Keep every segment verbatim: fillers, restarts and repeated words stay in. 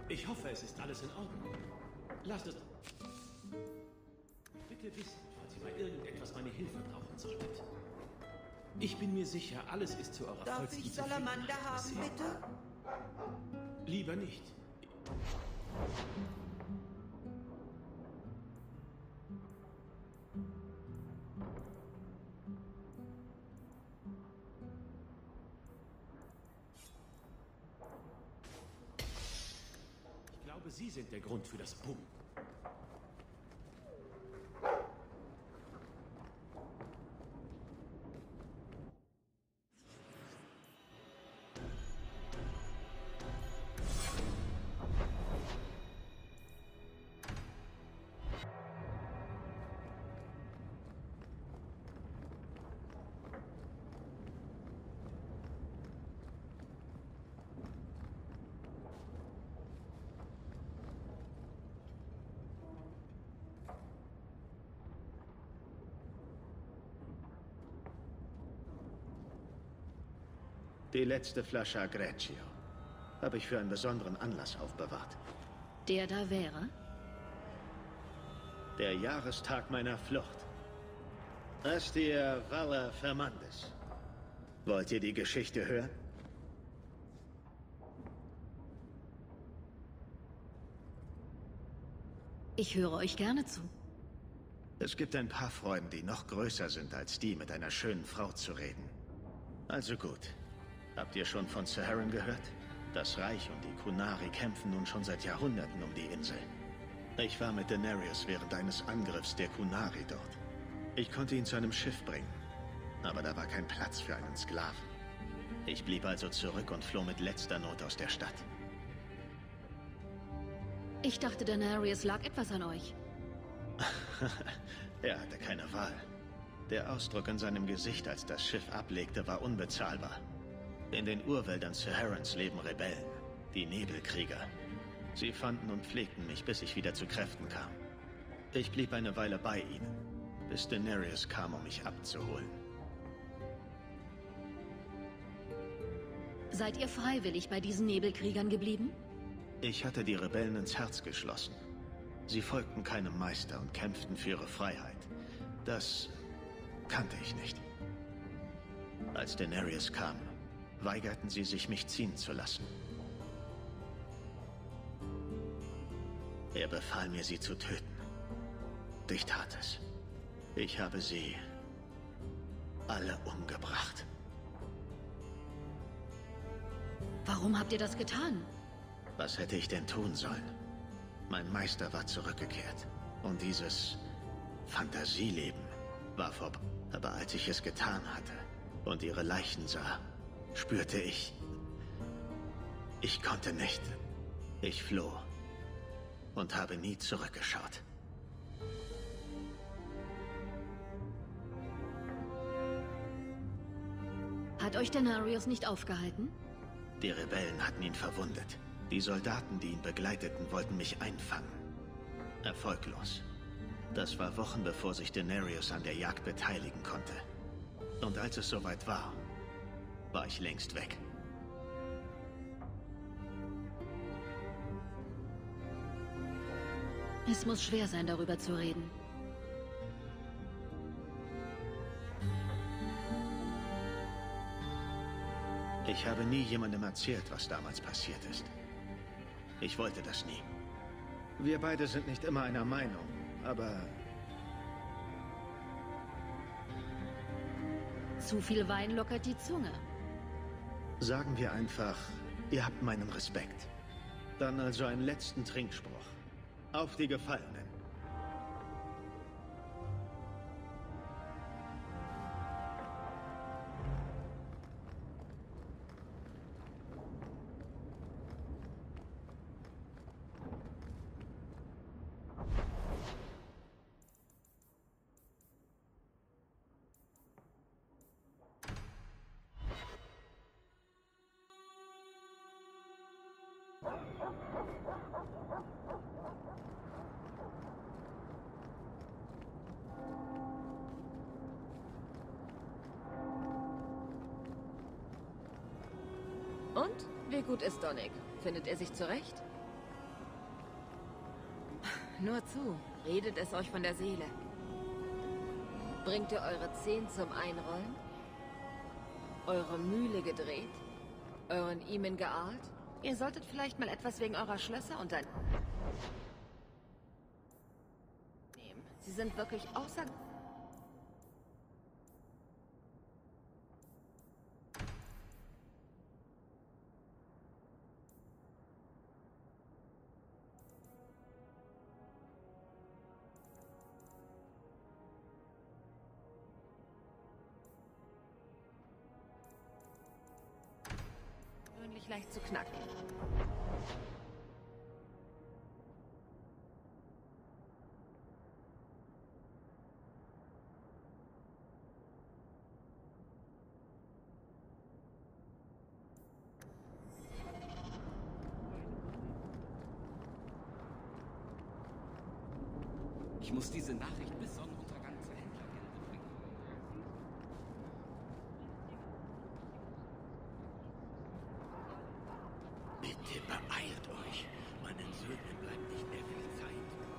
Ich hoffe, es ist alles in Ordnung. Lasst es... Bitte wissen, falls ihr bei irgendetwas meine Hilfe brauchen solltet. Ich bin mir sicher, alles ist zu eurer Darf vollsten ich Salamander haben, Zufriedenheit bitte? Lieber nicht. Ich glaube, Sie sind der Grund für das Boom. Die letzte Flasche Agreccio habe ich für einen besonderen Anlass aufbewahrt. Der da wäre? Der Jahrestag meiner Flucht. Astia Valle Fernandes. Wollt ihr die Geschichte hören? Ich höre euch gerne zu. Es gibt ein paar Freuden, die noch größer sind als die, mit einer schönen Frau zu reden. Also gut. Habt ihr schon von Saharan gehört? Das Reich und die Qunari kämpfen nun schon seit Jahrhunderten um die Insel. Ich war mit Daenerys während eines Angriffs der Qunari dort. Ich konnte ihn zu einem Schiff bringen, aber da war kein Platz für einen Sklaven. Ich blieb also zurück und floh mit letzter Not aus der Stadt. Ich dachte, Daenerys lag etwas an euch. Er hatte keine Wahl. Der Ausdruck in seinem Gesicht, als das Schiff ablegte, war unbezahlbar. In den Urwäldern Saharans leben Rebellen, die Nebelkrieger. Sie fanden und pflegten mich, bis ich wieder zu Kräften kam. Ich blieb eine Weile bei ihnen, bis Daenerys kam, um mich abzuholen. Seid ihr freiwillig bei diesen Nebelkriegern geblieben? Ich hatte die Rebellen ins Herz geschlossen. Sie folgten keinem Meister und kämpften für ihre Freiheit. Das kannte ich nicht. Als Daenerys kam, weigerten sie sich, mich ziehen zu lassen. Er befahl mir, sie zu töten. Ich tat es. Ich habe sie alle umgebracht. Warum habt ihr das getan? Was hätte ich denn tun sollen? Mein Meister war zurückgekehrt. Und dieses Fantasieleben war vorbei. Aber als ich es getan hatte und ihre Leichen sah, spürte ich... Ich konnte nicht. Ich floh und habe nie zurückgeschaut. Hat euch Daenerys nicht aufgehalten? Die Rebellen hatten ihn verwundet. Die Soldaten, die ihn begleiteten, wollten mich einfangen. Erfolglos. Das war Wochen, bevor sich Daenerys an der Jagd beteiligen konnte. Und als es soweit war, war ich längst weg. Es muss schwer sein, darüber zu reden. Ich habe nie jemandem erzählt, was damals passiert ist. Ich wollte das nie. Wir beide sind nicht immer einer Meinung, aber... Zu viel Wein lockert die Zunge. Sagen wir einfach, ihr habt meinen Respekt. Dann also einen letzten Trinkspruch. Auf die Gefallenen. Und? Wie gut ist Donnig? Findet er sich zurecht? nur zu. Redet es euch von der Seele. Bringt ihr eure Zehen zum Einrollen? Eure Mühle gedreht? Euren Eamon geahlt? Ihr solltet vielleicht mal etwas wegen eurer Schlösser unternehmen. Sie sind wirklich außer... gewöhnlich leicht zu knacken. Ich muss diese Nachricht bis Sonnenuntergang zur Händlergilde bringen. Bitte beeilt euch. Meinen Söhnen bleibt nicht mehr viel Zeit.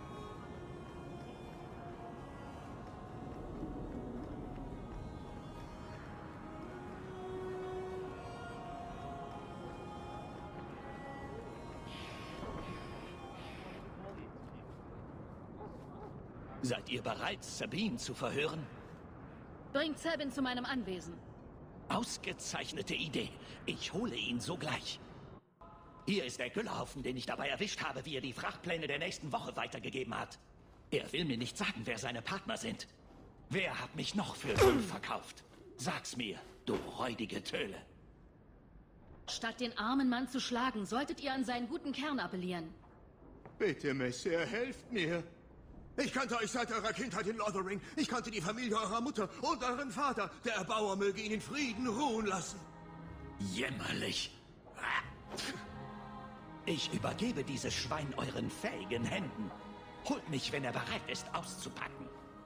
Seid ihr bereit, Sabine zu verhören? Bringt Sabin zu meinem Anwesen. Ausgezeichnete Idee. Ich hole ihn sogleich. Hier ist der Güllhaufen, den ich dabei erwischt habe, wie er die Frachtpläne der nächsten Woche weitergegeben hat. Er will mir nicht sagen, wer seine Partner sind. Wer hat mich noch für Wolf verkauft? Sag's mir, du räudige Töle. Statt den armen Mann zu schlagen, solltet ihr an seinen guten Kern appellieren. Bitte, Messier, helft mir. Ich kannte euch seit eurer Kindheit in Lothering. Ich kannte die Familie eurer Mutter und euren Vater. Der Erbauer möge ihn in Frieden ruhen lassen. Jämmerlich. Ich übergebe dieses Schwein euren fähigen Händen. Holt mich, wenn er bereit ist, auszupacken.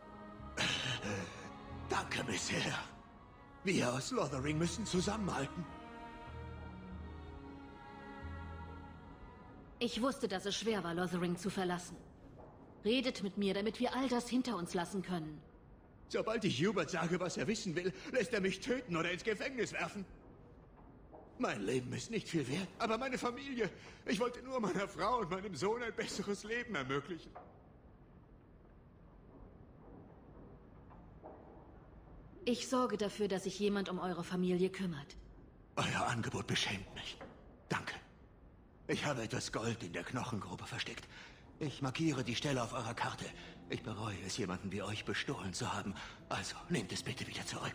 Danke, Messier. Wir aus Lothering müssen zusammenhalten. Ich wusste, dass es schwer war, Lothering zu verlassen. Redet mit mir, damit wir all das hinter uns lassen können. Sobald ich Hubert sage, was er wissen will, lässt er mich töten oder ins Gefängnis werfen. Mein Leben ist nicht viel wert, aber meine Familie... Ich wollte nur meiner Frau und meinem Sohn ein besseres Leben ermöglichen. Ich sorge dafür, dass sich jemand um eure Familie kümmert. Euer Angebot beschämt mich. Danke. Ich habe etwas Gold in der Knochengrube versteckt. Ich markiere die Stelle auf eurer Karte. Ich bereue es, jemanden wie euch bestohlen zu haben. Also, nehmt es bitte wieder zurück.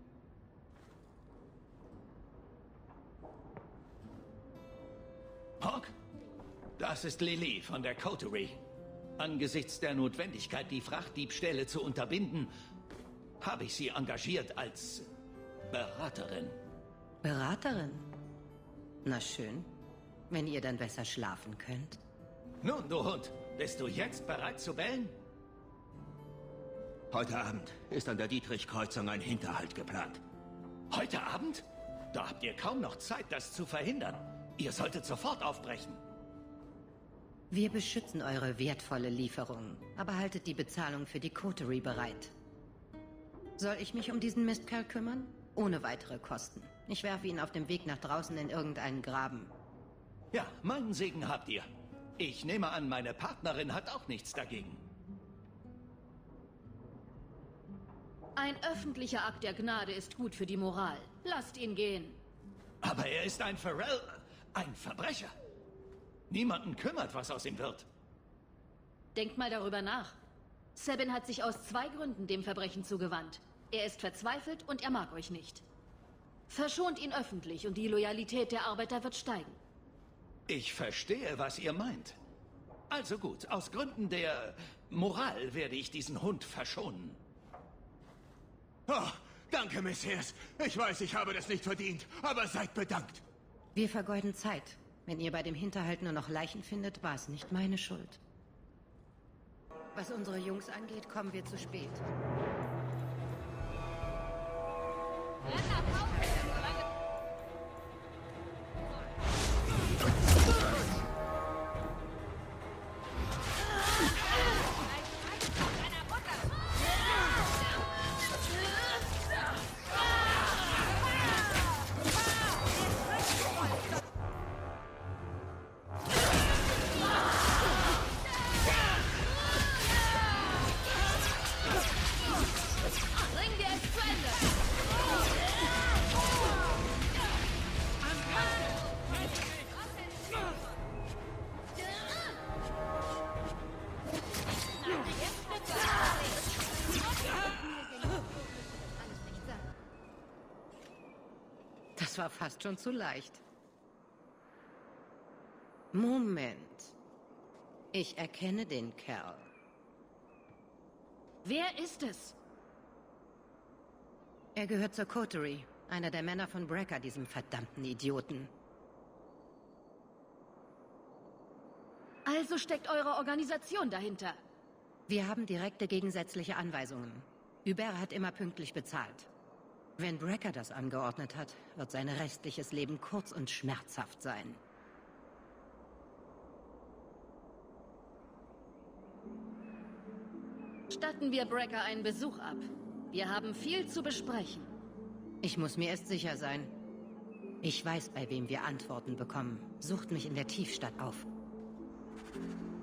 Hawk? Das ist Lily von der Coterie. Angesichts der Notwendigkeit, die Frachtdiebstähle zu unterbinden, habe ich sie engagiert als Beraterin. Beraterin? Na schön. Wenn ihr dann besser schlafen könnt. Nun, du Hund, bist du jetzt bereit zu bellen? Heute Abend ist an der Dietrich-Kreuzung ein Hinterhalt geplant. Heute Abend? Da habt ihr kaum noch Zeit, das zu verhindern. Ihr solltet sofort aufbrechen. Wir beschützen eure wertvolle Lieferung, aber haltet die Bezahlung für die Coterie bereit. Soll ich mich um diesen Mistkerl kümmern? Ohne weitere Kosten. Ich werfe ihn auf dem Weg nach draußen in irgendeinen Graben. Ja, meinen Segen habt ihr. Ich nehme an, meine Partnerin hat auch nichts dagegen. Ein öffentlicher Akt der Gnade ist gut für die Moral. Lasst ihn gehen. Aber er ist ein Pharrell, ein Verbrecher. Niemanden kümmert, was aus ihm wird. Denkt mal darüber nach. Sabin hat sich aus zwei Gründen dem Verbrechen zugewandt. Er ist verzweifelt und er mag euch nicht. Verschont ihn öffentlich und die Loyalität der Arbeiter wird steigen. Ich verstehe, was ihr meint. Also gut, aus Gründen der Moral werde ich diesen Hund verschonen. Oh, danke, Messias. Ich weiß, ich habe das nicht verdient, aber seid bedankt. Wir vergeuden Zeit. Wenn ihr bei dem Hinterhalt nur noch Leichen findet, war es nicht meine Schuld. Was unsere Jungs angeht, kommen wir zu spät. war fast schon zu leicht. Moment. Ich erkenne den Kerl. Wer ist es? Er gehört zur Coterie. Einer der Männer von Brecker, diesem verdammten Idioten. Also steckt eure Organisation dahinter. Wir haben direkte gegensätzliche Anweisungen. Hubert hat immer pünktlich bezahlt. Wenn Brecker das angeordnet hat, wird sein restliches Leben kurz und schmerzhaft sein. Statten wir Brecker einen Besuch ab. Wir haben viel zu besprechen. Ich muss mir erst sicher sein. Ich weiß, bei wem wir Antworten bekommen. Sucht mich in der Tiefstadt auf.